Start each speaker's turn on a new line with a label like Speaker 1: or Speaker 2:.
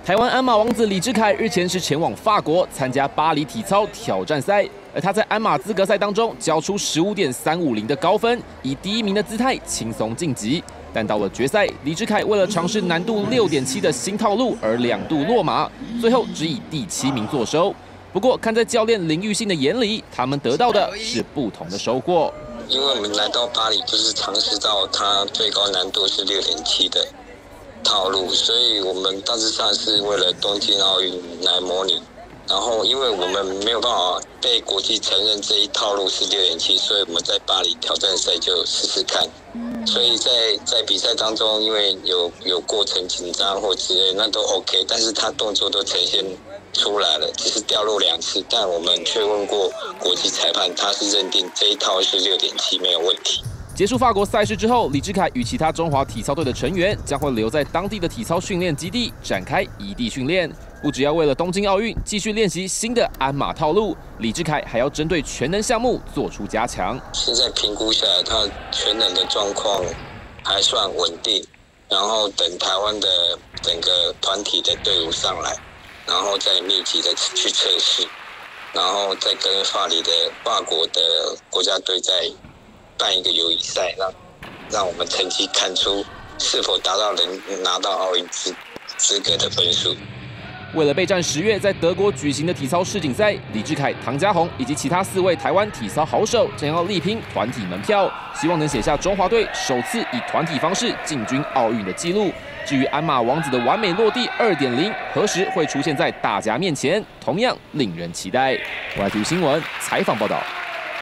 Speaker 1: 台湾鞍马王子李智凯日前是前往法国参加巴黎体操挑战赛，而他在鞍马资格赛当中交出15.350的高分，以第1名的姿态轻松晋级。但到了决赛，李智凯为了尝试难度6.7的新套路而2度落马，最后只以第7名作收。不过，看在教练林玉信的眼里，他们得到的是不同的收获。
Speaker 2: 因为我们来到巴黎，就是尝试到它最高难度是6.7的套路，所以我们大致上是为了东京奥运来模拟。然后，因为我们没有办法被国际承认这一套路是6.7，所以我们在巴黎挑战赛就试试看。所以在比赛当中，因为有过程紧张或之类，那都 OK， 但是他动作都呈现出来了，只是掉落2次，但我们却问过国际裁判，他是认定这一套是6.7没有问题。
Speaker 1: 结束法国赛事之后，李智凯与其他中华体操队的成员将会留在当地的体操训练基地展开异地训练。不只要为了东京奥运继续练习新的鞍马套路，李智凯还要针对全能项目做出加强。
Speaker 2: 现在评估下来，他全能的状况还算稳定，然后等台湾的整个团体的队伍上来，然后再密集的去测试，然后再跟法国的国家队再办一个友谊赛，让我们成绩看出是否达到能拿到奥运资格的分数。
Speaker 1: 为了备战10月在德国举行的体操世锦赛，李智凯、唐嘉宏以及其他4位台湾体操好手将要力拼团体门票，希望能写下中华队首次以团体方式进军奥运的纪录。至于鞍马王子的完美落地2.0，何时会出现在大家面前，同样令人期待。外地新闻采访报道。